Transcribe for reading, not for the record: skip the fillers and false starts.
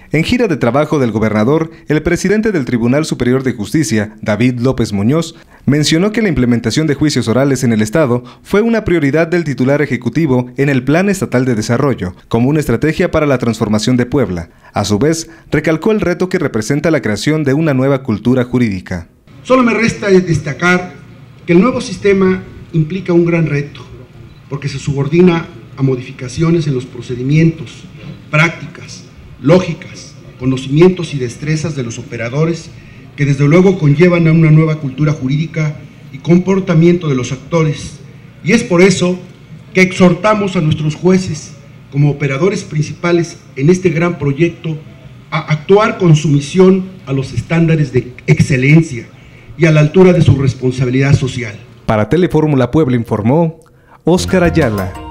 En gira de trabajo del gobernador, el presidente del Tribunal Superior de Justicia, David López Muñoz, mencionó que la implementación de juicios orales en el Estado fue una prioridad del titular ejecutivo en el Plan Estatal de Desarrollo, como una estrategia para la transformación de Puebla. A su vez, recalcó el reto que representa la creación de una nueva cultura jurídica. Solo me resta destacar que el nuevo sistema implica un gran reto, porque se subordina a modificaciones en los procedimientos, prácticas, lógicas, conocimientos y destrezas de los operadores que desde luego conllevan a una nueva cultura jurídica y comportamiento de los actores. Y es por eso que exhortamos a nuestros jueces, como operadores principales en este gran proyecto, a actuar con sumisión a los estándares de excelencia y a la altura de su responsabilidad social. Para Telefórmula Puebla informó Óscar Ayala.